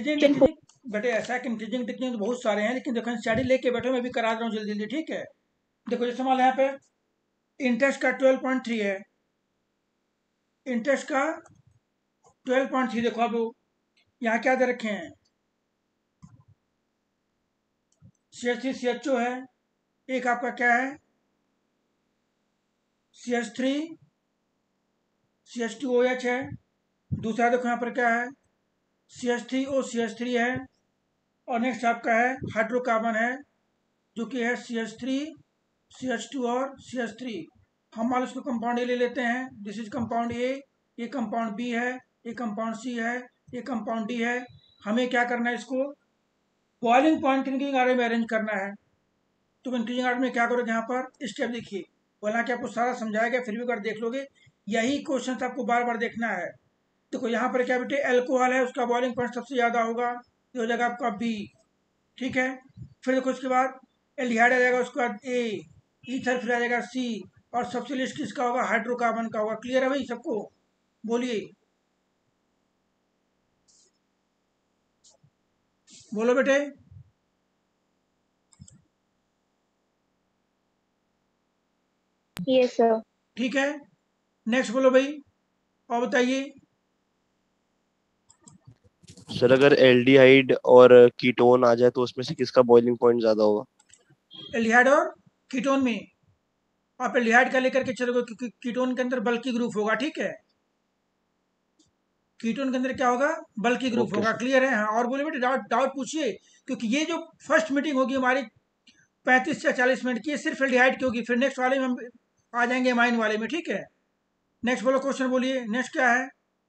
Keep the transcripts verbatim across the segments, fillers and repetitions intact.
Increasing decreasing बेटे, ऐसा कि इंक्रीजिंग डिक्रीजिंग तो बहुत सारे हैं, लेकिन देखो स्टडी लेके बैठो, मैं भी करा रहा हूँ जल्दी जल्दी, ठीक है। देखो जैसे मान लो यहाँ पे इंटरेस्ट का ट्वेल्व पॉइंट थ्री है, इंटरेस्ट का ट्वेल्व पॉइंट थ्री देखो अब यहाँ क्या दे रखे हैं, C H three C H O है, एक आपका क्या है C H three C H two O H है, दूसरा देखो यहाँ पर क्या है C H three O C H three है, और नेक्स्ट आपका है हाइड्रोकार्बन है जो कि है C H three C H two और सी एच थ्री। हम मान लो इसको कंपाउंड ए ले लेते हैं, दिस इज कंपाउंड ए, ये कंपाउंड बी है, ये कंपाउंड सी है, ये कंपाउंड डी है। हमें क्या करना है, इसको बॉइलिंग पॉइंट इंक्रीजिंग ऑर्डर में अरेंज करना है। तो इंक्रीजिंग ऑर्डर में क्या करोगे, यहाँ पर स्टेप देखिए, हालांकि आपको सारा समझाया गया, फिर भी अगर देख लोगे यही क्वेश्चन आपको बार बार देखना है। देखो यहाँ पर क्या बेटे, एल्कोहल है, उसका बॉइलिंग पॉइंट सबसे ज़्यादा होगा, ये हो जाएगा आपका बी, ठीक है। फिर देखो उसके बाद एल्डिहाइड आ जाएगा, उसके बाद ए, ईथर फिर आ जाएगा सी, और सबसे लिस्ट किसका होगा, हाइड्रोकार्बन का होगा। क्लियर है भाई सबको, बोलिए, बोलो बेटे। Yes sir. ठीक है, नेक्स्ट बोलो भाई, और बताइए। सर अगर एल्डिहाइड और कीटोन आ जाए तो उसमें से किसका बॉइलिंग पॉइंट ज्यादा होगा? एल्डिहाइड और कीटोन में आप एल्डिहाइड का लेकर के चलोगे, क्योंकि कीटोन के अंदर बल्कि ग्रुप होगा, ठीक है। कीटोन के अंदर क्या होगा, बल्कि ग्रुप ओके होगा। सर। क्लियर है, हाँ। और बोले बेटे, डाउट डाउट पूछिए, क्योंकि ये जो फर्स्ट मीटिंग होगी हमारी पैंतीस से चालीस मिनट की, ये सिर्फ एल्डिहाइड की होगी, फिर नेक्स्ट वाले में हम आ जाएंगे माइन वाले में, ठीक है। नेक्स्ट बोलो, क्वेश्चन बोलिए, नेक्स्ट क्या है।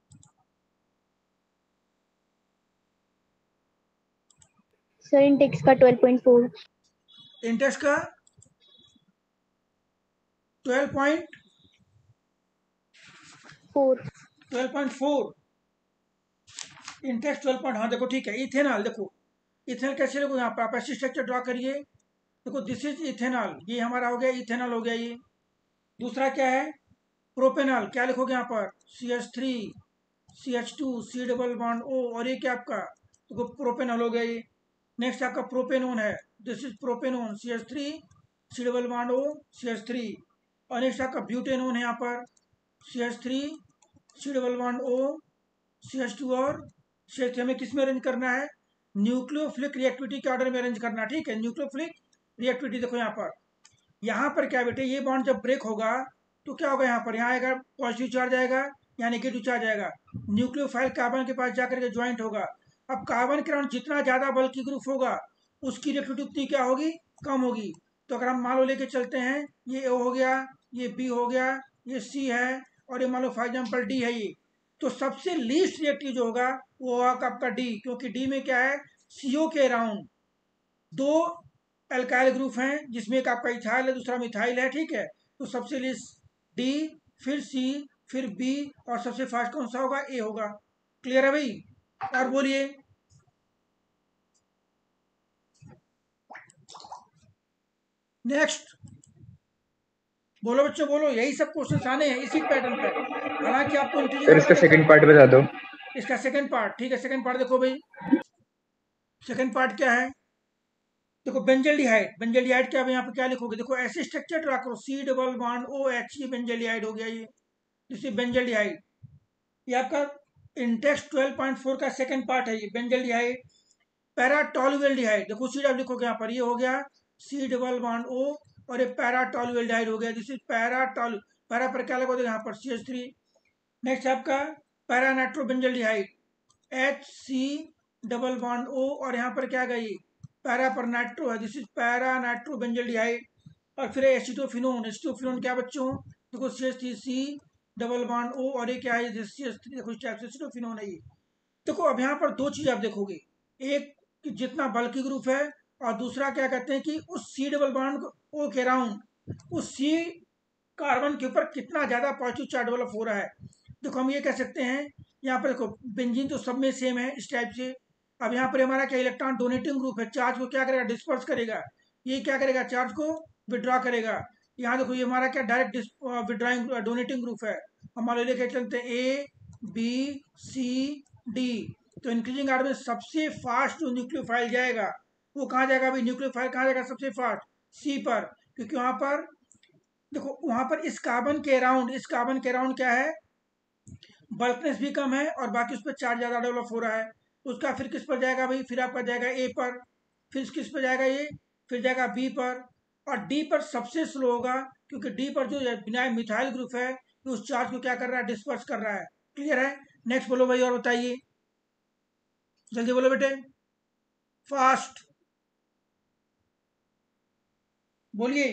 सर इंटेक्स का ट्वेल्व पॉइंट फोर। इंटेक्स का twelve point four. Twelve point four index twelve point, हाँ देखो ठीक है। इथेनॉल देखो, इथेनॉल कैसे लोग, यहाँ पर आप ऐसी स्ट्रक्चर ड्रॉ करिए, देखो दिस इज इथेनॉल, ये हमारा हो गया इथेनॉल हो गया ये। दूसरा क्या है, प्रोपेनॉल, क्या लिखोगे यहाँ पर, C H three C H two C double bond O, और ये क्या आपका, देखो प्रोपेनॉल हो गया ये। नेक्स्ट आपका प्रोपेनोन है, this is propanone, C H three C double bond O C H three. और नेक्स्ट आपका ब्यूटेनोन है यहाँ पर, C H three C double bond O C H two और सी एच थ्री। हमें किस में अरेंज करना है, न्यूक्लियोफिलिक रिएक्टिविटी के ऑर्डर में अरेंज करना है, ठीक है। न्यूक्लियोफिलिक रिएक्टिविटी देखो यहाँ पर, यहाँ पर क्या बेटे, ये बॉन्ड जब ब्रेक होगा तो क्या होगा, यहाँ पर यहाँ आएगा पॉजिटिव चार्ज आएगा या नेगेटिव चार्ज आएगा, न्यूक्लियोफाइल कार्बन के पास जाकर के ज्वाइंट होगा। अब कार्बन के अराउंड जितना ज्यादा बल्कि ग्रुप होगा, उसकी रिएक्टिविटी उतनी क्या होगी, कम होगी। तो अगर हम मान लो लेके चलते हैं, ये ओ हो गया, ये बी हो गया, ये सी है, और ये मान लो फॉर एग्जाम्पल डी है ये, तो सबसे लीस्ट रिएक्टिव जो होगा वो होगा आपका डी, क्योंकि डी में क्या है, सीओ के अराउंड दो एल्काइल ग्रुप हैं, जिसमें एक आपका इथाइल है, दूसरा मिथाइल है, ठीक है। तो सबसे लिस्ट डी, फिर सी, फिर बी, और सबसे फास्ट कौन सा होगा, ए होगा। क्लियर है भाई, और बोलिए। नेक्स्ट बोलो बच्चों, बोलो, यही सब क्वेश्चन आने हैं इसी पैटर्न पर, हालांकि आपको इंटीजर सर इसका सेकंड पार्ट बता दो। इसका सेकंड पार्ट, ठीक है। सेकंड पार्ट देखो भाई, सेकंड पार्ट क्या है, देखो बेंजल्डिहाइड, बेंजल्डिहाइड क्या, यहाँ पे क्या लिखोगे, देखो ऐसे स्ट्रक्चर ड्रा करो, C double bond O H, ये बेंजल्डिहाइड हो गया ये, जिससे बेंजल्डिहाइड, ये आपका इंटेक्स ट्वेल्व पॉइंट फोर का सेकंड पार्ट है ये बेंजल्डिहाइड। पैराटोलुएल्डिहाइड, देखो सी डबल लिखोगे यहाँ पर, ये हो गया सी डबल बॉन्ड ओ, और ये पैराटोलुएल्डिहाइड हो गया, दिस इज पैराटोल, पैरा पर क्या लगोगे यहाँ पर सी एच थ्री। नेक्स्ट आपका paranitrobenzaldehyde, H C double bond O, और यहाँ पर क्या गई, पैरा पर नाइट्रो है, दिस इज पैरा नाइट्रोबेंजल्डिहाइड। और फिर एसिटोफिनोन, एसिटोफिनोन क्या बच्चों, देखो C H three C double bond O, और ये क्या है, सी एच थ्री, देखो इस टाइप से एसिटोफिनोन है ये। देखो अब यहाँ पर दो चीज आप देखोगे, एक कि जितना बल्कि ग्रुप है, और दूसरा क्या कहते हैं कि उस सी डबल बॉन्ड ओ के अराउंड उस सी कार्बन के ऊपर कितना ज्यादा पॉजिटिव चार्ज डेवलप हो रहा है। देखो हम ये कह सकते हैं, यहाँ पर देखो बेंजीन तो सब में सेम है इस टाइप से। अब यहाँ पर हमारा क्या, इलेक्ट्रॉन डोनेटिंग ग्रुप है, चार्ज को क्या करेगा, डिस्पर्स करेगा, ये क्या करेगा, चार्ज को विड्रॉ करेगा। यहाँ देखो ये हमारा क्या, डायरेक्ट विड्रॉइंग डोनेटिंग ग्रुप है। हम मान लो लेके चलते हैं ए बी सी डी, तो इंक्रीजिंग आर्डर में सबसे फास्ट जो न्यूक्लियोफाइल जाएगा वो कहाँ जाएगा भाई? न्यूक्लियोफाइल कहाँ जाएगा सबसे फास्ट? सी पर, क्योंकि वहां पर देखो वहां पर इस कार्बन के अराउंड इस कार्बन के अराउंड क्या है? बल्कनेस भी कम है और बाकी उस पर चार्ज ज्यादा डेवलप हो रहा है। उसका फिर किस पर जाएगा भाई? फिर आपका जाएगा ए पर, फिर किस पर जाएगा ये? फिर जाएगा बी पर, और डी पर सबसे स्लो होगा, क्योंकि डी पर जो बिना मिथाइल ग्रुप है उस चार्ज को क्या कर रहा है? डिस्पर्स कर रहा है। क्लियर है? नेक्स्ट बोलो भाई और बताइए, जल्दी बोलो बेटे, फास्ट बोलिए।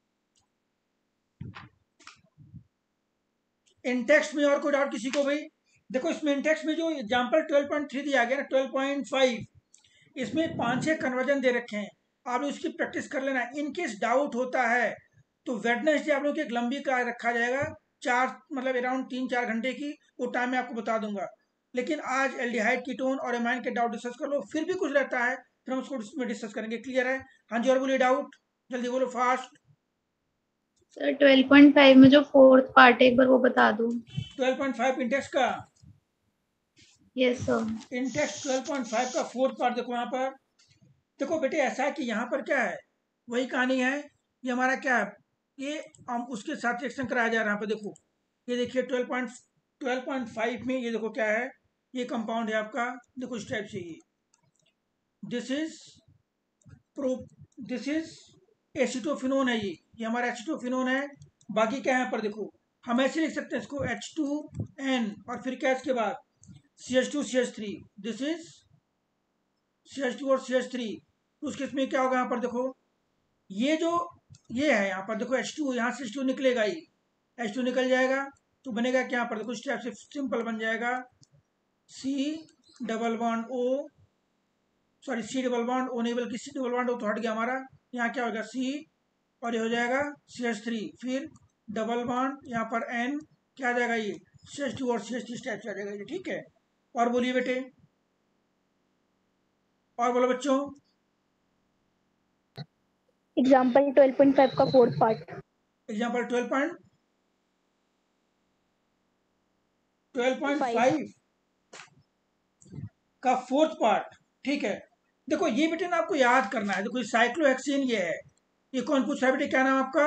इंटेक्स्ट में और कोई डाउट किसी को भाई? देखो इसमें इंटेक्स्ट में जो एग्जांपल ट्वेल्व पॉइंट थ्री दिया गया ना, ट्वेल्व पॉइंट फाइव, इसमें पांच छह कन्वर्जन दे रखे हैं, आप उसकी प्रैक्टिस कर लेना। इनकेस डाउट होता है तो वेडनेसडे आप लोग की एक लंबी का रखा जाएगा, चार मतलब अराउंड तीन चार घंटे की, वो टाइम मैं आपको बता दूंगा। लेकिन आज एल्डिहाइड कीटोन और एमाइन के डाउट डिस्कस कर लो, फिर भी कुछ रहता है फिर हम उसको इसमें डिस्कस करेंगे। क्लियर है? हाँ जी और बोलिए डाउट, जल्दी बोलो fast. Sir twelve point five में जो फोर्थ पार्ट है एक बार वो बता दो। ट्वेल्व पॉइंट फाइव इंडेक्स का, yes sir. Index twelve point five का फोर्थ पार्ट देखो यहाँ पर। देखो बेटे ऐसा है कि यहाँ पर क्या है, वही कहानी है। ये हमारा क्या है, ये हम उसके साथ रिएक्शन कराया जा रहा है। यहाँ पे देखो, ये देखिए twelve point twelve point five में ये देखो क्या है, ये कंपाउंड है आपका, देखो इस टाइप से, ये this is pro this is acetophenone है, ये ये हमारा एसिटोफिनोन है। बाकी क्या है यहाँ पर देखो, हम ऐसे लिख सकते हैं इसको एच टू एन और फिर क्या इसके बाद C H two C H three, this is C H two और सी एच थ्री। तो उस केस में क्या होगा यहाँ पर देखो, ये जो ये है यहाँ पर देखो एच टू, यहाँ से एच टू निकलेगा, ये एच टू निकल जाएगा तो बनेगा क्या यहाँ पर देखो, इस टाइप से सिंपल बन जाएगा C double bond O, sorry C double bond O नहीं बल्कि सी डबल बॉन्ड ओ तो हट गया हमारा, यहाँ क्या होगा सी और ये हो जाएगा सी एच थ्री, फिर डबल बॉन्ड यहाँ पर एन, क्या आ जाएगा ये सी एच टू और सी एच थ्री टाइप से आ जाएगा ये। ठीक है? और बोलिए बेटे, और बोलो बच्चों। एग्जाम्पल ट्वेल्व पॉइंट फाइव का fourth part. Example twelve point twelve point five का फोर्थ पार्ट। ठीक है? देखो ये बेटे ना आपको याद करना है, देखो साइक्लोहेक्सिन ये है, ये कौन पूछ रहा है बेटे, क्या नाम आपका?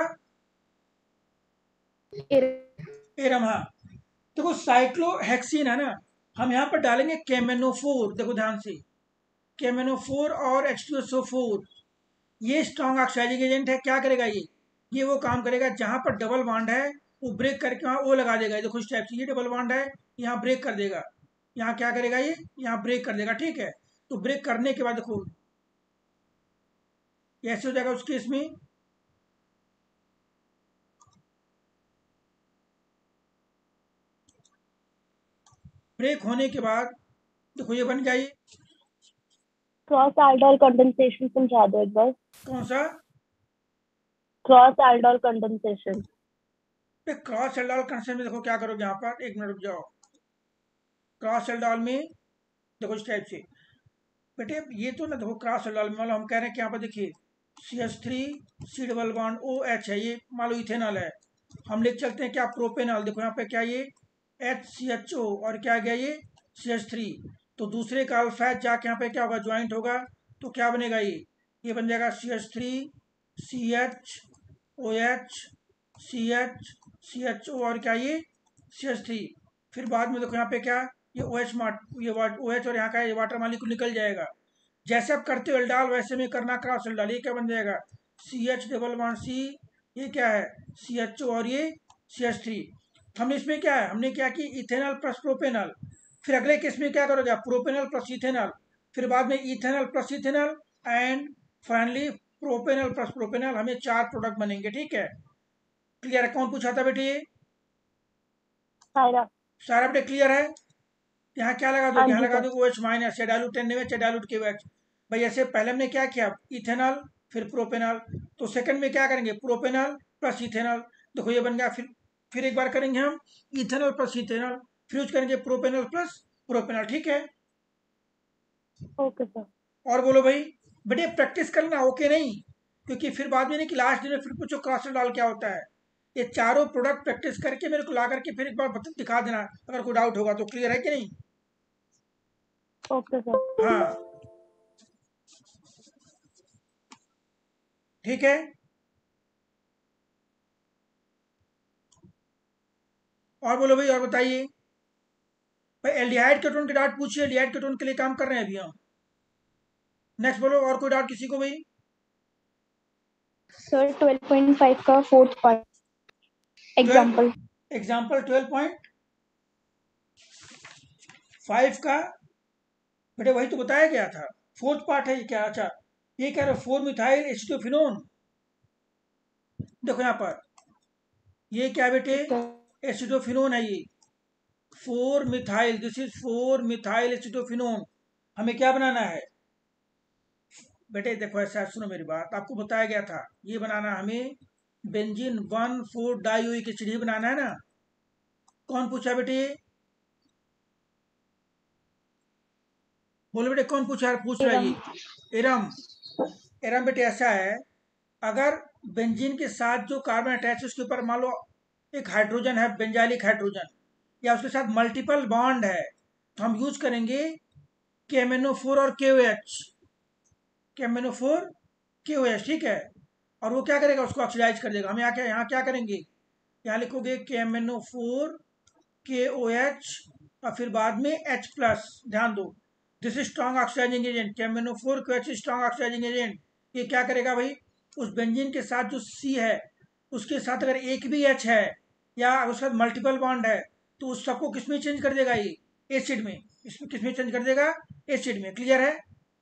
एरम। हाँ देखो साइक्लोहेक्सिन है ना, हम यहाँ पर डालेंगे केमेनोफोर, देखो ध्यान से, केमेनोफोर और H two S O four, ये स्ट्रॉन्ग ऑक्साइडिंग एजेंट है। क्या करेगा ये ये वो काम करेगा जहां पर डबल बॉन्ड है वो ब्रेक करके वहां ओ लगा देगा। देखो इस टाइप से, ये डबल बॉन्ड है, यहाँ ब्रेक कर देगा, यहाँ क्या करेगा ये, यहाँ ब्रेक कर देगा। ठीक है? तो ब्रेक करने के बाद देखो ऐसे हो जाएगा उस केस में, ब्रेक होने के बाद देखो ये बन गया, ये क्रॉस एल्डोल कंडेंसेशन समझा दो एक बार। कौन सा? Cross aldol condensation. Cross aldol condensation में देखो क्या करोगे, यहाँ पर एक मिनट रुक जाओ, क्रॉस एल्डोल में देखो इस टाइप से बेटे, ये तो ना देखो क्रॉस एल्डोल में हम कह रहे हैं कि यहाँ पर देखिए C H three C double bond O H है, ये मान लो इथेनॉल है, हम लिख चलते हैं क्या प्रोपेनॉल। देखो यहाँ पे क्या ये एच सी एच ओ और क्या गया ये सी एच थ्री, तो दूसरे का अल्फा जाके यहाँ पे क्या होगा, ज्वाइंट होगा, तो क्या बनेगा ये ये बन जाएगा C H three C H O H C H C H O और क्या ये सी एच थ्री। फिर बाद में देखो यहाँ पे क्या, ये ओ एच मार्ट ये ओ एच और यहाँ का ये वाटर मालिक्यूल निकल जाएगा। जैसे आप करते हो एल्डाल वैसे में करना क्रॉस एल्डाल, ये क्या बन जाएगा C H double bond C, ये क्या है सी एच ओ और ये सी एच थ्री। हमने इसमें क्या है, हमने क्या कि इथेनॉल प्लस प्रोपेनॉल, फिर अगले केस में क्या करोगे प्रोपेनॉल प्लस इथेनॉल, फिर बाद में ethanol plus ethanol and finally propanol plus propanol, हमें चार प्रोडक्ट बनेंगे। ठीक है? क्लियर है? कौन पूछा था बेटे ये? सारा सारा बेटे क्लियर है? यहाँ क्या लगा दो, हाँ यहाँ जी लगा सर। दो ओ एच माइनस, या डायलूट टेन एच या डायलूट के एच। भाई ऐसे पहले हमने क्या किया इथेनॉल फिर प्रोपेनॉल, तो सेकंड में क्या करेंगे प्रोपेनॉल प्लस इथेनॉल, देखो ये बन गया। फिर फिर एक बार करेंगे हम इथेनॉल प्लस इथेनॉल, फिर यूज करेंगे प्रोपेनॉल प्लस प्रोपेनॉल। ठीक है? Okay sir. और बोलो भाई बेटे, प्रैक्टिस करना ओके नहीं, क्योंकि फिर बाद में नहीं कि लास्ट दिन में फिर पूछो क्रॉस डाल क्या होता है। ये चारों प्रोडक्ट प्रैक्टिस करके मेरे को ला करके फिर एक बार बता दिखा देना, अगर कोई डाउट होगा तो। क्लियर है कि नहीं? Okay sir. हाँ ठीक है। और बोलो भाई, और बताइए भाई। एल्डिहाइड कीटोन के डाउट पूछिए, एल्डिहाइड कीटोन के लिए काम कर रहे हैं अभी हम। नेक्स्ट बोलो, और कोई डाउट किसी को भाई? सर ट्वेल्व पॉइंट फाइव का fourth part example. Example twelve point five का बेटे वही तो बताया गया था, फोर्थ पार्ट है ये क्या? अच्छा, ये कह रहे फोर मिथाइल एसिटोफिनोन। देखो यहाँ पर ये क्या बेटे, एसिटोफिनोन है ये, four methyl, this is four methyl acetophenone. हमें क्या बनाना है बेटे? देखो ऐसा है, सुनो मेरी बात, आपको बताया गया था ये बनाना हमें benzene one four dioic acid ही बनाना है ना। कौन पूछा बेटे? बोलो बेटे, कौन पूछा? पूछ रहा है ये एरम। एरम बेटे ऐसा है, अगर बेंजीन के साथ जो कार्बन अटैच है उसके ऊपर मान लो एक हाइड्रोजन है, बेंजाइलिक हाइड्रोजन, या उसके साथ मल्टीपल बॉन्ड है, तो हम यूज करेंगे के एम एन ओ फोर और K O H, K M N O four K O H, ठीक है। और वो क्या करेगा, उसको ऑक्सीडाइज कर देगा। हम यहाँ क्या यहाँ क्या करेंगे, यहाँ लिखोगे के M N O four K O H और फिर बाद में H प्लस। ध्यान दो, this is strong oxidising agent, K M N O four K O H strong oxidising agent. ये क्या करेगा भाई, उस बेंजीन के साथ जो C है उसके साथ अगर एक भी H है या उसके साथ मल्टीपल बॉन्ड है तो उस सबको किस में चेंज कर देगा, ये एसिड में। इसमें किस में चेंज कर देगा, एसिड में। क्लियर है?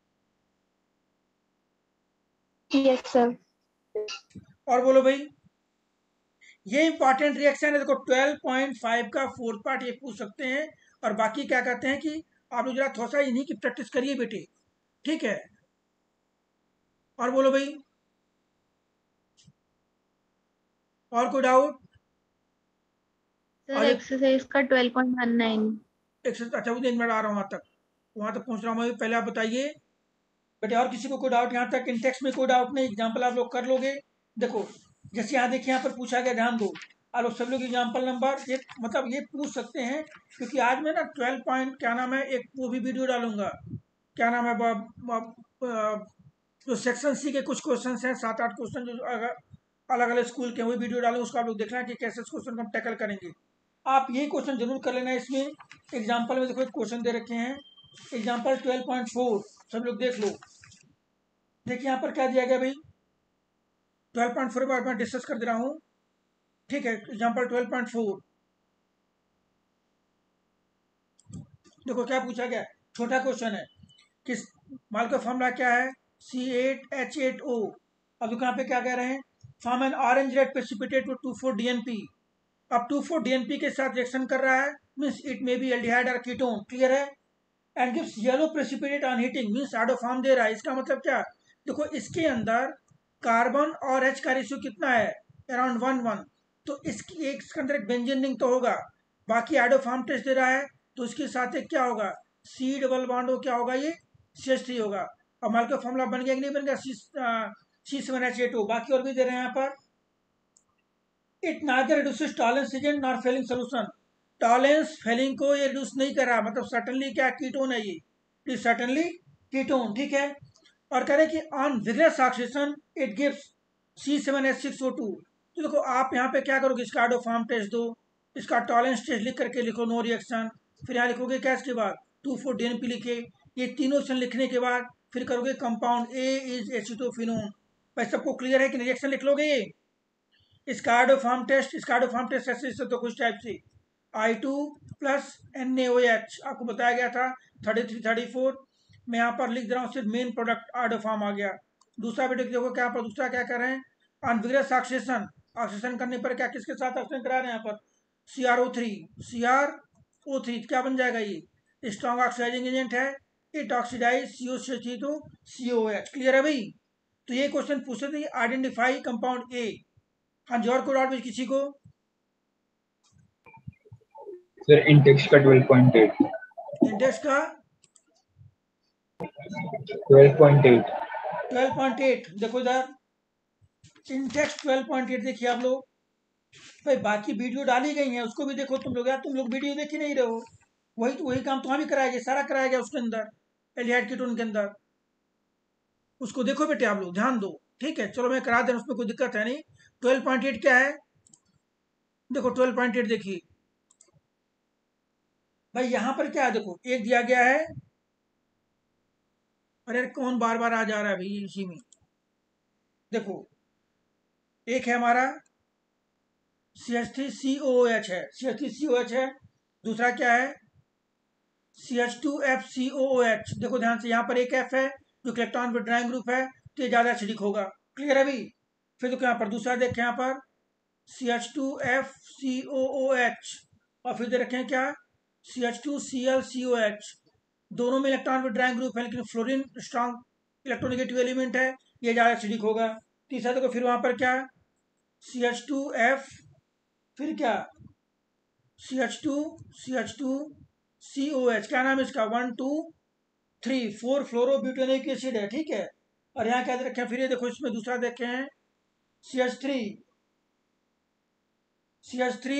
Yes sir. और बोलो भाई, ये इंपॉर्टेंट रिएक्शन है। देखो ट्वेल्व पॉइंट फाइव का फोर्थ पार्ट ये पूछ सकते हैं, और बाकी क्या कहते हैं कि आप लोग जरा थोड़ा सा इन्हीं की प्रैक्टिस करिए बेटे, ठीक है। और बोलो भाई, और कोई डाउट? सर और एक एक्सरसाइज का twelve point one nine. Exercise, अच्छा उधर मैं आ रहा हूँ वहाँ तक, वहाँ तक पहुँच रहा हूँ मैं। पहले आप बताइए बेटे, और किसी को कोई डाउट यहाँ तक? इन टेक्स्ट में कोई डाउट नहीं, एग्जाम्पल आप लोग कर लोगे। देखो जैसे यहाँ देखिए, यहाँ पर पूछा गया, ध्यान दो आप लोग सब लोग। एग्जाम्पल नंबर ये मतलब ये पूछ सकते हैं, क्योंकि आज मैं ना ट्वेल्व पॉइंट क्या नाम है, एक वो भी वीडियो डालूंगा, क्या नाम है, ब, ब, ब, जो सेक्शन सी के कुछ क्वेश्चन हैं, सात आठ क्वेश्चन जो अगर अलग अलग स्कूल के, वही वीडियो डालूंगा, उसको आप लोग देखना कि कैसे क्वेश्चन को हम टैकल करेंगे। आप ये क्वेश्चन जरूर कर लेना। इसमें एग्जाम्पल में देखो एक क्वेश्चन दे रखे हैं, एग्जाम्पल ट्वेल्व पॉइंट फोर, सब लोग देख लो। देखिए यहाँ पर क्या दिया गया भाई, ट्वेल्व पॉइंट फोर बार मैं डिस्कस कर दे रहा हूँ, ठीक है। एग्जाम्पल ट्वेल्व पॉइंट फोर देखो क्या पूछा गया, छोटा क्वेश्चन है। किस माल का फॉर्मूला क्या है, C eight H eight O. अब देखो यहाँ पे क्या कह रहे हैं, form an orange red precipitate with two four D N P. अब two four D N P के साथ रिएक्शन कर रहा है, means it may be aldehyde और कीटोन। क्लियर है? And gives yellow precipitate on heating, means iodoform दे रहा है। इसका मतलब क्या, देखो इसके अंदर कार्बन और एच का रेशियो कितना है, अराउंड वन वन। तो इसकी एक इसके अंदर एक बेंजीन रिंग तो होगा, बाकी आडो फॉर्म टेस्ट दे रहा है, तो इसके साथ एक क्या होगा, सी डबल बॉन्ड हो, क्या होगा ये, सी एच थ्री होगा। और माल का फॉर्मूला बन गया कि नहीं बन गया, C C seven H eight O. बाकी और भी दे रहे हैं यहाँ पर, it neither reduces Tollens agent nor Fehling solution. Tollens Fehling को ये रिड्यूस नहीं कर रहा, मतलब सर्टनली क्या कीटोन है ये, इट सर्टनली कीटोन, ठीक है। और कह रहे कि on vigorous oxidation it gives C seven H six O two. तो देखो आप यहाँ पे क्या करोगे, इसका आडो फॉर्म टेस्ट दो, इसका टॉलेंस टेस्ट लिख करके लिखो, नो रिएक्शन। फिर यहाँ लिखोगे क्या, इसके बाद two four D N P लिखे, ये तीनों ऑप्शन लिखने के बाद फिर करोगे कंपाउंड ए इज एसिटोफिनोन। भाई सबको क्लियर है कि रिएक्शन लिख लोगे ये? इसका आडो फॉर्म टेस्ट, इसका आडो फॉर्म टेस्ट ऐसे इससे तो कुछ टाइप से I two plus N A O H आपको बताया गया था, थर्टी थ्री थर्टी फोर। मैं यहाँ पर लिख दे रहा हूँ सिर्फ मेन प्रोडक्ट आडो फॉर्म आ गया। दूसरा बेटे देखो क्या पर, दूसरा क्या कर रहे हैं, अनविग्रेस ऑक्सीडेशन। ऑक्सीडेशन करने पर क्या किसके साथ ऑक्सीडेशन करा रहे हैं यहाँ पर, C R O three, C R O three क्या बन जाएगा, ये स्ट्रॉन्ग ऑक्सीडाइजिंग एजेंट है, it oxidise C O three to C O H. Clear है भाई? तो ये क्वेश्चन पूछते थे, आइडेंटिफाई कंपाउंड ए। हाँ जी, और कोई डाउट किसी को? सर इंडेक्स का ट्वेल्व पॉइंट एट। इंडेक्स का twelve point eight. Twelve point eight देखो इधर, इंडेक्स ट्वेल्व पॉइंट एट देखिए आप लोग। भाई बाकी वीडियो डाली गई हैं, उसको भी देखो तुम लोग, यार तुम लोग वीडियो देख ही नहीं रहे हो। वही तो वही काम तो वहाँ भी कराया गया, सारा कराया गया उसके अंदर, एल्डिहाइड कीटोन के अंदर। उसको देखो बेटे आप लोग, ध्यान दो, ठीक है। चलो मैं करा दे रहा हूं, उसमें कोई दिक्कत है नहीं। ट्वेल्व पॉइंट एट क्या है, देखो ट्वेल्व पॉइंट एट देखिए भाई, यहां पर क्या है, देखो एक दिया गया है। अरे कौन बार बार आ जा रहा है भाई इसी में। देखो एक है हमारा C H three C O H है, C H three C O H है। दूसरा क्या है, C H two F C O H. देखो ध्यान से, यहाँ पर एक एफ है जो इलेक्ट्रॉन विड्रॉइंग ग्रुप है, तो ये ज़्यादा एसिडिक होगा। क्लियर है भाई। फिर देखो यहाँ पर दूसरा देखें, यहाँ पर C H two F C O O H, और फिर दे रखे हैं क्या, C H two C L C O H. दोनों में इलेक्ट्रॉन विड्रॉइंग ग्रुप है, लेकिन फ्लोरीन स्ट्रॉन्ग इलेक्ट्रोनेगेटिव एलिमेंट है, ये ज़्यादा एसिडिक होगा। तीसरा देखो फिर वहाँ पर क्या, सी एच टू एफ, फिर क्या, C H two C H two C O H, क्या नाम है इसका, one two three four fluorobutanoic acid है, ठीक है। और यहाँ क्या दे रखे हैं, फिर ये देखो इसमें दूसरा देखे हैं, C H three C H three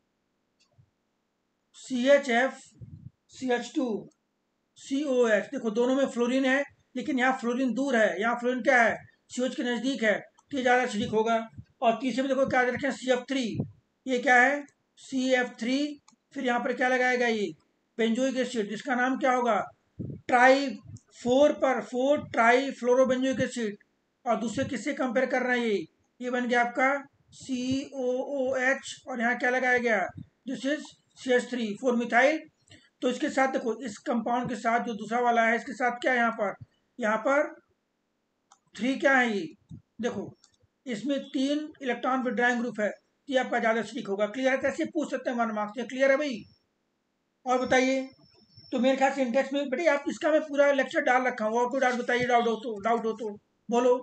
C H F C H two C O H. देखो दोनों में फ्लोरीन है, लेकिन यहाँ फ्लोरीन दूर है, यहाँ फ्लोरीन क्या है, सी ओ एच के नज़दीक है, तो ये ज़्यादा एसिडिक होगा। और तीसरे में देखो क्या दे रखे हैं, सी एफ थ्री, ये क्या है, सी एफ थ्री। फिर यहाँ पर क्या लगाएगा, ये बेंजोइक एसिड, जिसका नाम क्या होगा, ट्राई फोर पर फोर ट्राई फ्लोरोबेंजोइक एसिड। और दूसरे किससे कंपेयर कर रहा है, ये ये बन गया आपका सी ओ ओ एच, और यहाँ क्या लगाया गया, this is C H three four methyl. तो इसके साथ देखो, इस कंपाउंड के साथ जो दूसरा वाला है, इसके साथ क्या है, यहाँ पर यहाँ पर थ्री क्या है, ये देखो इसमें तीन इलेक्ट्रॉन विड्रॉइंग ग्रुप है, ये आपका ज़्यादा स्टिक होगा। क्लियर है, कैसे पूछ सकते हैं वन मार्क्स में। क्लियर है भाई। और बताइए, तो मेरे ख्याल से इंडेक्स में बेटे आप इसका मैं पूरा लेक्चर डाल रखा हूँ, और कोई डाउट बताइए, डाउट हो तो, डाउट हो तो बोलो।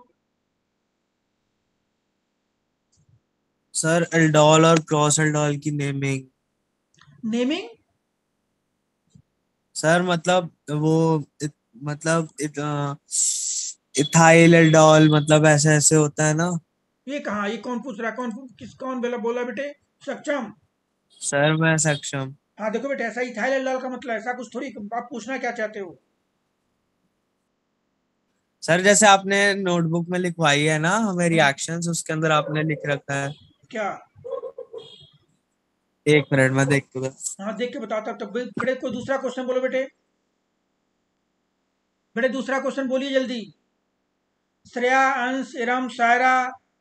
सर एल्डोल और क्रॉस एल्डोल की नेमिंग। नेमिंग, सर मतलब वो इत, मतलब इत, अ, इथाइल एल्डोल, मतलब ऐसे ऐसे होता है ना। ये कहाँ, ये कौन पूछ रहा है, कौन किस कौन बोला बोला बेटे, सक्षम। सर मैं सक्षम। हाँ देखो बेटे, ऐसा इथाइल एल्डोल का मतलब ऐसा कुछ थोड़ी, आप पूछना क्या चाहते हो। सर जैसे आपने नोटबुक में लिखवाई है ना हमें हम्म, रिएक्शंस, उसके अंदर आपने लिख रखा है। क्या, एक मिनट में देख दूंगा। हाँ देख के बताता, तब बेटे कोई दूसरा क्वेश्चन बोलो बेटे, बेटे दूसरा क्वेश्चन बोलिए जल्दी। श्रेया, अंश, इरम, सायरा,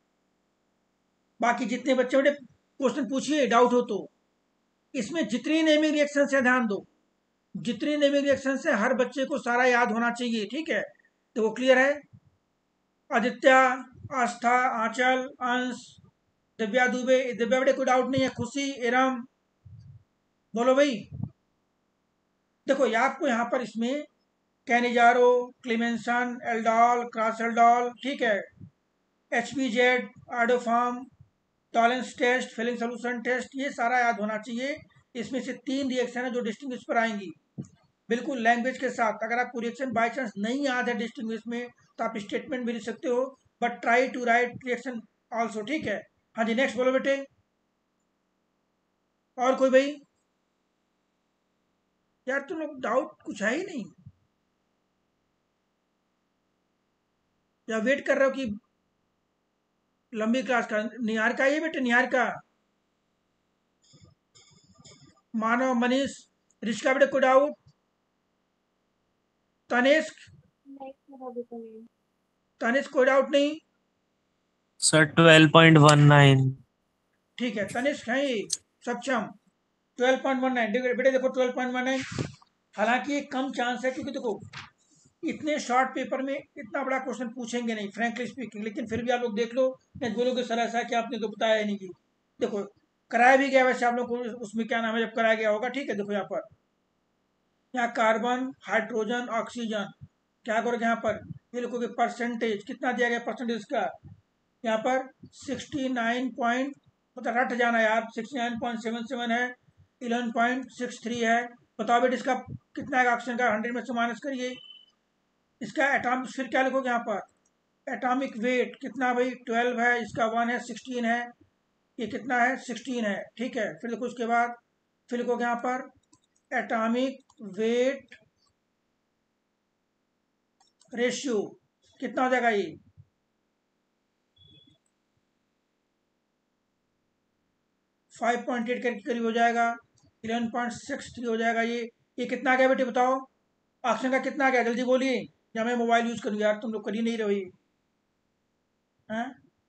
बाकी जितने बच्चे बेटे क्वेश्चन पूछिए, डाउट हो तो। इसमें जितनी नेमिंग रिएक्शन है, ध्यान दो, जितनी नेमिंग रिएक्शन है हर बच्चे को सारा याद होना चाहिए, ठीक है। तो वो क्लियर है, आदित्य, आस्था, आंचल, अंश, दिव्या दुबे, दिव्या बेटे कोई डाउट नहीं है, खुशी, इरम, बोलो भाई। देखो ये आपको यहाँ पर इसमें Cannizzaro, Clemmensen, aldol, cross aldol, ठीक है, H P Z, iodoform, Tollens test, Fehling solution test, ये सारा याद होना चाहिए। इसमें से तीन रिएक्शन है जो डिस्टिंग्विश पर आएंगी, बिल्कुल लैंग्वेज के साथ। अगर आपको रिएक्शन बाय चांस नहीं याद है डिस्टिंग्विश में, तो आप स्टेटमेंट भी लिख सकते हो, but try to write reaction also, ठीक है। हाँ जी, नेक्स्ट बोलो बेटे। और कोई भाई, यार तुम लोग डाउट कुछ है ही नहीं, या वेट कर रहे हो कि लंबी क्लास का। निहार का, ये बेटे निहार का, मानव, मनीष, ऋषिका बेटे कोई डाउट, तनिष्क, नहीं सर अभी तो नहीं। तनिष्क कोई डाउट नहीं, sir twelve point one nine. ठीक है। तनिष्क है ये सक्षम, ट्वेल्व पॉइंट वन नाइन बेटे, देखो ट्वेल्व पॉइंट वन नाइन। हालांकि ये कम चांस है, क्योंकि देखो इतने शॉर्ट पेपर में इतना बड़ा क्वेश्चन पूछेंगे नहीं, फ्रैंकली स्पीकिंग, लेकिन फिर भी आप लोग देख लो, नहीं बोलोगे सर ऐसा कि आपने तो बताया ही नहीं कि। देखो कराया भी गया वैसे आप लोग को, उसमें क्या नाम है जब कराया गया होगा, ठीक है। देखो यहाँ पर, यहाँ कार्बन, हाइड्रोजन, ऑक्सीजन, क्या करोगे यहाँ पर, ये लिखोगे परसेंटेज, कितना दिया गया परसेंटेज का, यहाँ पर सिक्सटी नाइन पॉइंट, मतलब रट जाना यार, sixty nine point seven seven है, इलेवन पॉइंट सिक्स थ्री है। बताओ बेटे इसका कितना है ऑक्सीजन का, हंड्रेड में से माइनस करिए। इसका एटॉमिक, फिर क्या लिखोगे यहाँ पर, एटॉमिक वेट कितना भाई, ट्वेल्व है, इसका वन है, सिक्सटीन है, ये कितना है, सिक्सटीन है, ठीक है। फिर देखो उसके बाद, फिर लिखोगे यहाँ पर एटॉमिक वेट रेशियो कितना हो जाएगा ये? फाइव पॉइंट एट के करीब हो जाएगा, इलेवन पॉइंट सिक्स थ्री हो जाएगा ये। ये कितना आ गया बेटे बताओ, ऑप्शन का कितना आ गया जल्दी बोलिए, या मैं मोबाइल यूज करूँ यार, तुम लोग कर ही नहीं रहो ये। हैं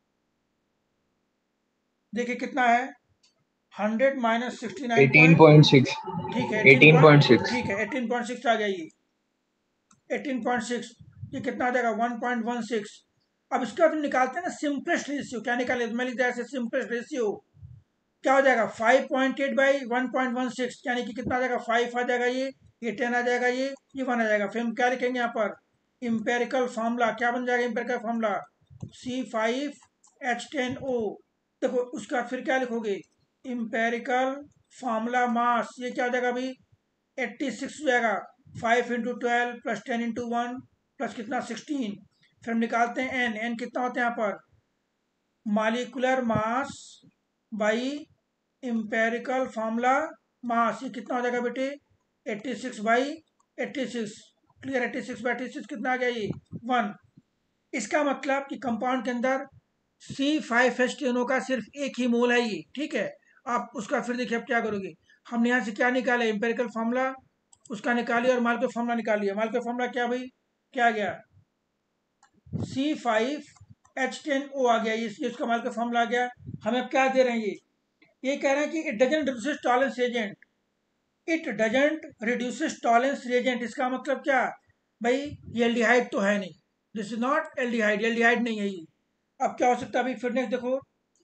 देखिए कितना है, hundred minus sixty nine eighteen point six ठीक है, एटीन पॉइंट सिक्स ठीक है, एटीन पॉइंट सिक्स आ गया ये, एटीन पॉइंट सिक्स। ये कितना आ जाएगा, वन पॉइंट वन सिक्स। अब इसका हम निकालते हैं ना सिंपलेस्ट रेशियो, क्या निकाले, मैं लिख दिया ऐसे सिंपलेस्ट रेशियो, क्या हो जाएगा five point eight by one point one six, यानी कि कितना आ जाएगा, फाइव आ जाएगा ये ये टेन आ जाएगा ये ये वन आ जाएगा। फिर हम क्या लिखेंगे यहाँ पर, इंपेरिकल फार्मूला क्या बन जाएगा, empirical formula C five H ten O. देखो उसका फिर क्या लिखोगे, इंपेरिकल फार्मूला मास, ये क्या हो जाएगा अभी, एट्टी सिक्स हो जाएगा, five into twelve plus ten into one plus कितना सिक्सटीन। फिर हम निकालते हैं एन, एन कितना होता है यहाँ पर, molecular mass by empirical formula mass, ये कितना हो जाएगा बेटे, eighty six by eighty six, clear, eighty six by eighty six कितना आ गया ये, वन। इसका मतलब कि कंपाउंड के अंदर C five H ten O का सिर्फ एक ही मोल है ये, ठीक है। आप उसका फिर देखिए आप क्या करोगे, हमने यहाँ से क्या निकाला, इंपेरिकल फार्मूला उसका निकालिए और मालिक्यूलर फार्मूला निकालिए। मालिक्यूलर फार्मूला क्या भाई, क्या आ गया, C five H ten O आ गया, ये उसका मालिक्यूलर फार्मूला आ गया। हमें अब क्या दे रहे हैं ये ये कह रहे हैं कि it doesn't reduces Tollens reagent, it doesn't reduces Tollens reagent. इसका मतलब क्या भाई, ये एल्डिहाइड तो है नहीं, this is not aldehyde, aldehyde नहीं है ये। अब क्या हो सकता है अभी, फिर नेक्स्ट देखो,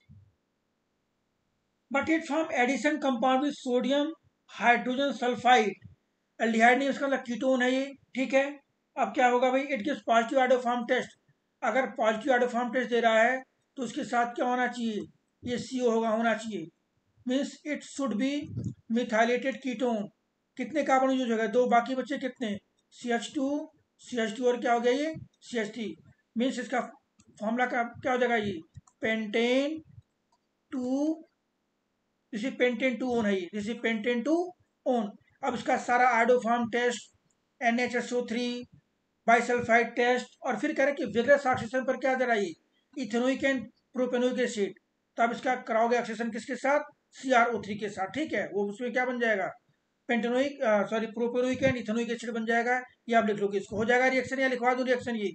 but it from addition compound with sodium hydrogen sulphide, aldehyde नहीं, उसका मतलब कीटोन है ये, ठीक है। अब क्या होगा भाई, it gives positive iodoform test, अगर पॉजिटिव आइडोफॉर्म टेस्ट दे रहा है तो उसके साथ क्या होना चाहिए, ये सी ओ होगा, होना चाहिए, means it should be methylated ketone. कितने कार्बन यूज हो गए, दो, बाकी बच्चे कितने, C H two C H two और क्या हो गया ये सी एच थ्री, मीन्स इसका फॉर्मूला का क्या हो जाएगा ये, pentane two, this is pentane two one है ये, this is pentane two one. अब इसका सारा iodoform test, N H S O three bisulphide test, और फिर कह रहे कि विग्रस ऑक्सीजन पर क्या दे रहा है, इथेनोइक एंड प्रोपेनोइक एसिड। तो अब इसका कराओगे ऑक्सीजन किसके साथ, सी आर ओ थ्री के साथ, ठीक है। वो उसमें क्या बन जाएगा, pentanoic sorry propanoic and ethanoic acid बन जाएगा। ये आप लिख लोगे, इसको हो जाएगा रिएक्शन, या लिखवा दूं रिएक्शन, ये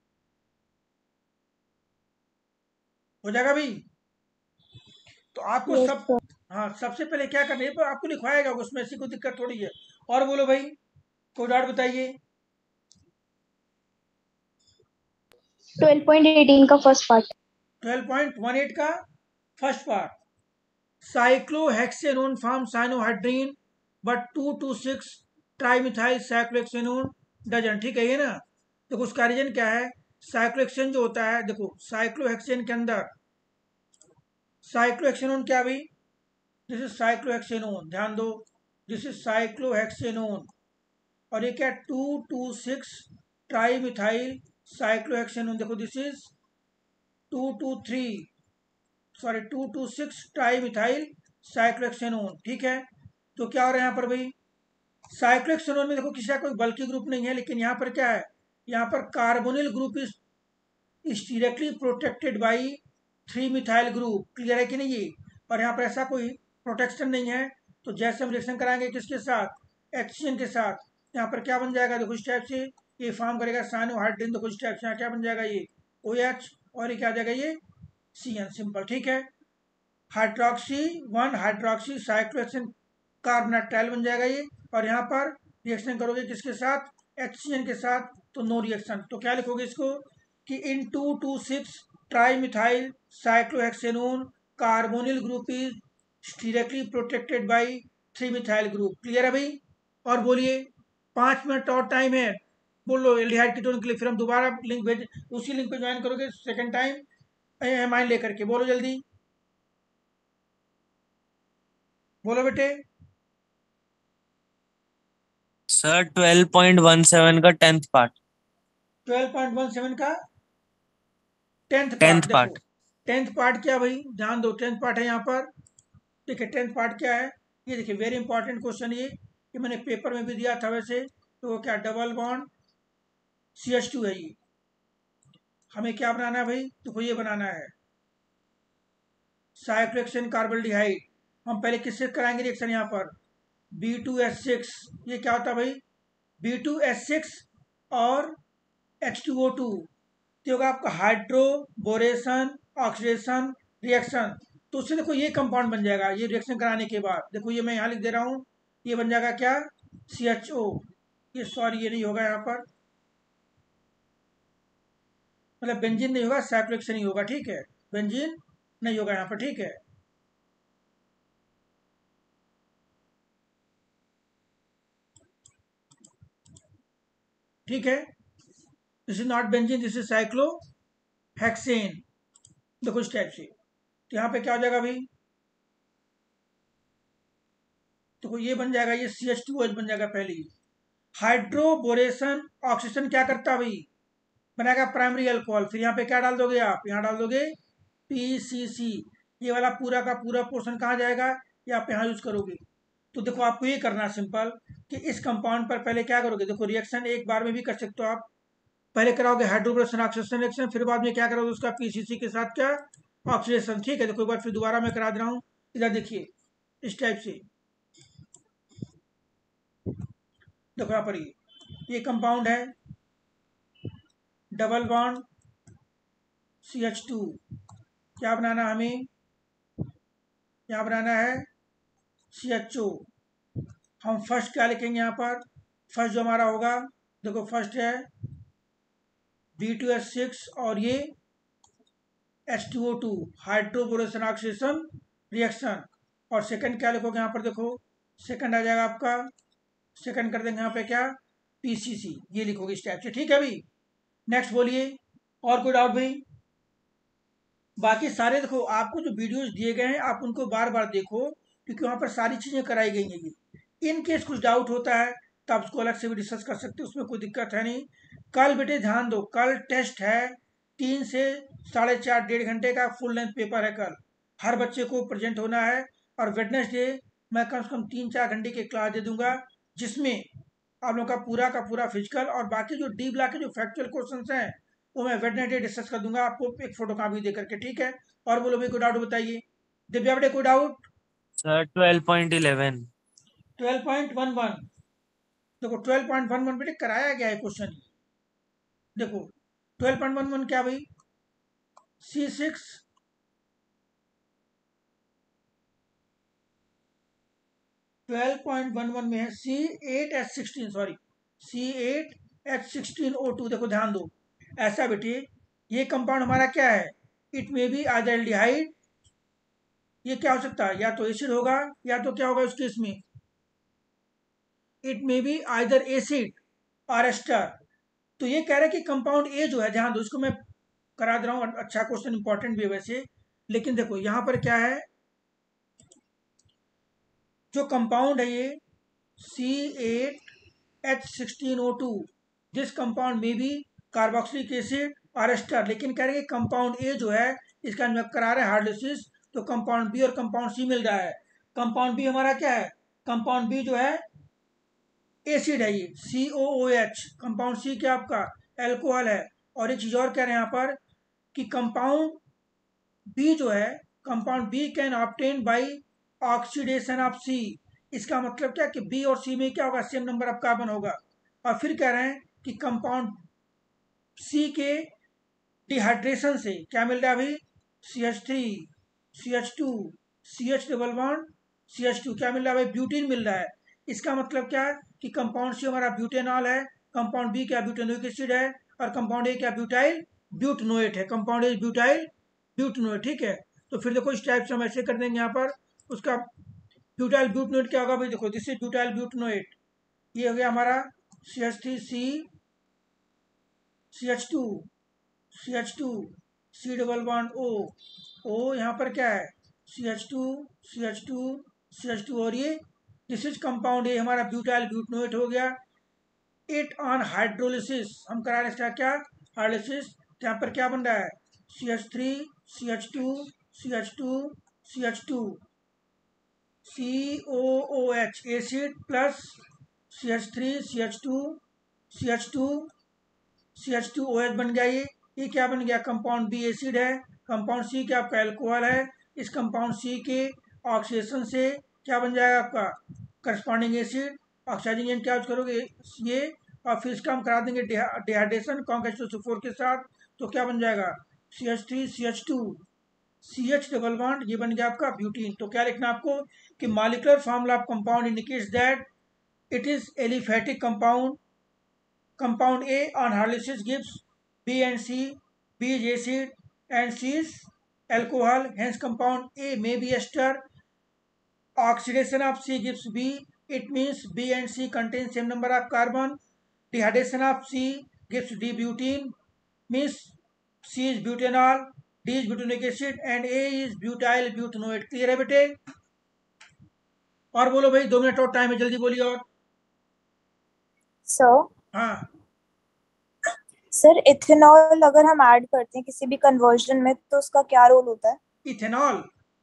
हो जाएगा भाई। तो आपको Yes, सब, sir. हाँ सबसे पहले क्या करना है, पर आपको लिखवाएगा उसमें, ऐसी कोई दिक्कत थोड़ी है। और बोलो भाई, कोई डाउट बताइए। ट्वेल्व पॉइंट एटीन का first part. Twelve point one eight का first part, cyclohexanone form cyanohydrin but two two six trimethyl cyclohexanone doesn't, ठीक है ये ना। देखो उसका रीजन क्या है, साइक्लोहेक्सेन जो होता है, देखो साइक्लोहेक्सेन के अंदर साइक्लोहेक्सेनोन क्या भाई, दिस इज साइक्लोहेक्सेनोन, ध्यान दो, दिस इज साइक्लोहेक्सेनोन, और ये क्या, two two six trimethyl cyclohexanone, देखो this is two two three sorry two two six trimethyl cyclohexanone, ठीक है। तो क्या हो रहा है यहाँ पर भाई, साइक्लोहेक्सेनोन में देखो किसी का कोई बल्कि ग्रुप नहीं है, लेकिन यहाँ पर क्या है, यहाँ पर carbonyl group is directly protected by three methyl group, clear है कि नहीं ये। और यहाँ पर ऐसा कोई प्रोटेक्शन नहीं है, तो जैसे हम रिएक्शन कराएंगे किसके साथ, एचसीएन के साथ, यहाँ पर क्या बन जाएगा, देखो इस टाइप से ये फॉर्म करेगा साइनोहाइड्रीन, देखो इस टाइप से यहाँ क्या बन जाएगा ये ओ एच, और ये क्या आ जाएगा ये सी एन, सिंपल, ठीक है। Hydroxy one hydroxy cyclohexane carbonitrile बन जाएगा ये, और यहाँ पर रिएक्शन करोगे किसके साथ, एचसीएन के साथ, तो नो रिएक्शन। तो क्या लिखोगे इसको कि in two two six trimethyl cyclohexanone carbonyl group is directly protected by three methyl group, clear है भाई। और बोलिए, पाँच मिनट और टाइम है, बोलो एल्डिहाइड कीटोन के लिए, फिर हम दोबारा लिंक भेज, उसी लिंक पे ज्वाइन करोगे सेकंड टाइम एमाइन लेकर के, बोलो जल्दी बोलो बेटे। Sir twelve point one seven का tenth part. Twelve point one seven का टेंथ टेंथ पार्ट, पार्ट। देखो टेंथ पार्ट क्या भाई, ध्यान दो, टेंथ पार्ट है यहाँ पर, देखिए टेंथ पार्ट क्या है, ये देखिए वेरी इंपॉर्टेंट क्वेश्चन ये, ये मैंने पेपर में भी दिया था वैसे। तो वो क्या double bond C H two है ये। हमें क्या बनाना है भाई, तो ये बनाना है साइक्लोहेक्सेन कार्बोल्डिहाइड। हम पहले किससे कराएंगे रिएक्शन, यहाँ पर बी टू एच सिक्स। ये क्या होता है भाई, बी टू एच सिक्स और एच टू ओ टू। तो होगा आपका हाइड्रोबोरेशन ऑक्सीडेशन रिएक्शन। तो उससे देखो ये कंपाउंड बन जाएगा, ये रिएक्शन कराने के बाद देखो ये मैं यहाँ लिख दे रहा हूँ, ये बन जाएगा क्या, सी एच ओ। ये सॉरी ये नहीं होगा यहाँ पर, मतलब बेंजीन नहीं होगा, साइक्लोहेक्सेन ही होगा, ठीक है, बेंजीन नहीं होगा यहाँ पर, ठीक है। ठीक है, this is not benzene, this is cyclohexane. देखो इस टाइप से। तो यहाँ पे क्या हो जाएगा भाई, देखो ये बन जाएगा, ये सी एच टू एच बन जाएगा पहले ही। हाइड्रोबोरेशन ऑक्सीजन क्या करता है भाई, बनाएगा प्राइमरी अल्कोहल। फिर यहाँ पे क्या डाल दोगे आप, यहाँ डाल दोगे पी सी सी। ये वाला पूरा का पूरा पोर्शन कहाँ जाएगा, ये आप यहाँ यूज करोगे। तो देखो आपको ये करना है सिंपल कि इस कंपाउंड पर पहले क्या करोगे, देखो रिएक्शन एक बार में भी कर सकते हो आप। पहले कराओगे हाइड्रोबोरेशन ऑक्सीडेशन रिएक्शन, फिर बाद में क्या करोगे उसका पीसीसी के साथ क्या, ऑक्सीडेशन। ठीक है, देखो एक बार फिर दोबारा मैं करा दे रहा हूँ। इधर देखिए इस टाइप से, देखो यहाँ पर ये ये कंपाउंड है double bond C H two. क्या बनाना हमें, यहाँ बनाना है सी एच ओ। हम फर्स्ट क्या लिखेंगे यहाँ पर, फर्स्ट जो हमारा होगा, देखो फर्स्ट है बी टू एच सिक्स और ये H two O two, hydroboration oxidation reaction. और सेकंड क्या लिखोगे यहाँ पर, देखो सेकंड आ जाएगा आपका, सेकंड कर देंगे यहाँ पे क्या, पीसीसी, ये लिखोगे इस टाइप से। ठीक है भाई, नेक्स्ट बोलिए, और कोई डाउट भाई। बाकी सारे देखो आपको जो वीडियोस दिए गए हैं आप उनको बार बार देखो, क्योंकि वहाँ पर सारी चीज़ें कराई गई हैं। ये इन केस कुछ डाउट होता है तो आप उसको अलग से भी डिस्कस कर सकते हो, उसमें कोई दिक्कत है नहीं। कल बेटे ध्यान दो, कल टेस्ट है, तीन से साढ़े चार डेढ़ घंटे का फुल लेंथ पेपर है कल, हर बच्चे को प्रेजेंट होना है। और वेडनेसडे मैं कम से कम तीन चार घंटे की क्लास दे दूंगा, जिसमें आप लोग का पूरा का पूरा फिजिकल और बाकी जो डी ब्लॉक के जो फैक्चुअल क्वेश्चन हैं वो मैं वेडनेसडे डिस्कस कर दूंगा आपको एक फोटो कॉपी दे करके। ठीक है, और बोलो भाई कोई डाउट बताइए। दिव्या बेटे कोई doubt. Sir twelve point eleven. Twelve point one one, देखो ट्वेल्व पॉइंट वन वन बेटे कराया गया है क्वेश्चन। देखो ट्वेल्व पॉइंट वन वन क्या भाई, C six twelve point one one में है C eight H sixteen, sorry C eight H sixteen O two. देखो ध्यान दो, ऐसा बेटे ये कंपाउंड हमारा क्या है, it may be either aldehyde, ये क्या हो सकता है, या तो एसिड होगा या तो क्या होगा उस केस में, it may be either acid और एस्टर। तो ये कह रहा है कि कंपाउंड ए जो है, ध्यान दो इसको मैं करा दे रहा हूँ, अच्छा क्वेश्चन इंपॉर्टेंट भी है वैसे, लेकिन देखो यहाँ पर क्या है, जो कंपाउंड है ये C eight H sixteen O two, this compound में भी कार्बोक्सिलिक एसिड और एस्टर। लेकिन कह रहे हैं कंपाउंड ए जो है इसका हम करा रहे हैं हार्डलिसिस, तो कंपाउंड बी और कंपाउंड सी मिल रहा है। कंपाउंड बी हमारा क्या है, कंपाउंड बी जो है एसिड है ये सी O O H, compound C क्या आपका एल्कोहल है। और एक चीज और कह रहे हैं यहाँ पर कि कंपाउंड बी जो है, compound B can obtain by oxidation of C. इसका मतलब क्या कि बी और सी में क्या होगा, सेम नंबर ऑफ कार्बन होगा। और फिर कह रहे हैं कि कंपाउंड सी के डिहाइड्रेशन से क्या मिल रहा है अभी, C H three C H two C H double bond C H two, क्या मिल रहा है भाई, ब्यूटीन मिल रहा है। इसका मतलब क्या है कि कंपाउंड सी हमारा ब्यूटेनॉल है, कंपाउंड बी क्या ब्यूटेनोइक एसिड है, और कंपाउंड ए क्या ब्यूटाइल ब्यूटनोएट है, कंपाउंड ए ब्यूटाइल ब्यूटनोएट। ठीक है, तो फिर देखो इस टाइप से हम ऐसे कर देंगे यहाँ पर, उसका ब्यूटाइल ब्यूटनोएट क्या होगा भाई, देखो दिस इज ब्यूटाइल ब्यूटनोएट, ये हो गया हमारा C H three C C H two C H two C double bond O O, यहाँ पर क्या है C H two C H two C H two, और ये दिस इज कंपाउंड ए हमारा ब्यूटाइल ब्यूटनोएट हो गया। इट ऑन हाइड्रोलिसिस हम करा रहे हैं क्या, हाइड्रोलिसिस, यहाँ पर क्या बन रहा है C H three C H two C H two C H two, C O O H acid plus C H three C H two C H two C H two O H बन गया। ये ये क्या बन गया? Compound B acid है, compound C क्या आपका एल्कोहल है। इस कंपाउंड सी के ऑक्सीडेशन से क्या बन जाएगा आपका करस्पॉन्डिंग एसिड। ऑक्सीडाइजिंग एजेंट क्या यूज करोगे? ये, और फिर इसका हम करा देंगे dehydration conc H two C four के साथ, तो क्या बन जाएगा? C H three C H two C H double bond, ये बन गया आपका ब्यूटीन। तो क्या लिखना आपको कि molecular formula of compound indicates that it is aliphatic compound. Compound A on hydrolysis gives B and C. B is acid and C is alcohol. Hence, compound A may be ester. Oxidation of C gives B. It means B and C contain same number of carbon. Dehydration of C gives D-butene. Means C is butanol, D is butanoic acid, and A is butyl butanoate. Clear है बेटे? और बोलो भाई, दो minute और time है, जल्दी बोलिए। और सर हाँ, सर इथेनॉल अगर हम ऐड करते हैं किसी भी कन्वर्जन में तो उसका क्या रोल होता है? Ethanol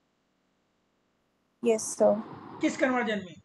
yes sir. किस कन्वर्जन में?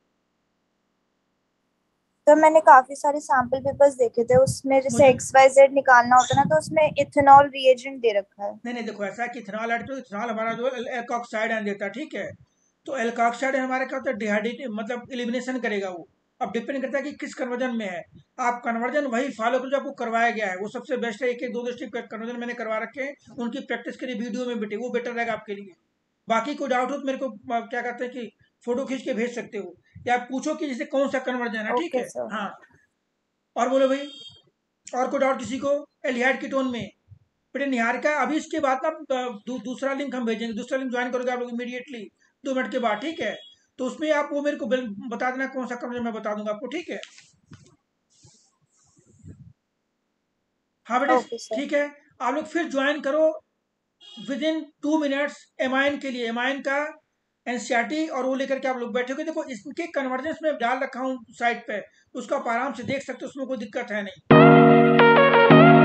तो मैंने काफी सारे सैंपल पेपर्स देखे थे, उसमें जैसे मुझे- एक्स वाई जेड निकालना होता है ना, तो उसमें इथेनॉल रिएजेंट दे रखा है। नहीं नहीं, देखो ऐसा है कि इथेनॉल ऐड तो इथेनॉल हमारा जो एल्कोक्साइड आयन देता है, ठीक है। तो एल्कोक्साइड हमारा क्या होता है? डिहाइड्रेट मतलब एलिमिनेशन करेगा वो। अब डिपेंड करता है कि किस कन्वर्जन में है। आप कन्वर्जन वही फॉलो करो जो आपको करवाया गया है, वो सबसे बेस्ट है। एक एक दो दो स्टेप कन्वर्जन मैंने करवा रखे हैं, उनकी प्रैक्टिस करिए वीडियो में बेटे, वो बेटर रहेगा आपके लिए। बाकी कोई डाउट हो तो मेरे को अ, क्या कहते हैं कि फोटो खींच के भेज सकते हो, या पूछो कि जैसे कौन सा कन्वर्जन है, ठीक ओके है। सर। हाँ, और बोलो भाई, और कोई डाउट किसी को? एल्डिहाइड कीटोन में बेटे निहारिका, अभी इसके बाद ना दू, दूसरा लिंक हम भेजेंगे, दूसरा लिंक ज्वाइन करोगे आप लोग इमीडिएटली दो मिनट के बाद, ठीक है। तो उसमें आप वो मेरे को बिल- बता देना कौन सा कन्वर्जन, मैं बता दूंगा आपको, ठीक है। हाँ बेटे, ओके सर। ठीक है। आप लोग फिर ज्वाइन करो with in two minutes amine के लिए, एमाइन का एनसीईआरटी और वो लेकर के आप लोग बैठोगे। देखो इसके कन्वर्जेंस में डाल रखा हूँ साइट पे, उसको आप आराम से देख सकते हो, उसमें कोई दिक्कत है नहीं।